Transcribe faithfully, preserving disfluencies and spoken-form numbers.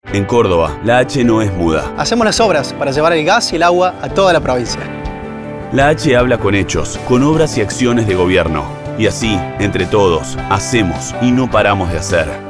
En Córdoba, la H no es muda. Hacemos las obras para llevar el gas y el agua a toda la provincia. La H habla con hechos, con obras y acciones de gobierno. Y así, entre todos, hacemos y no paramos de hacer.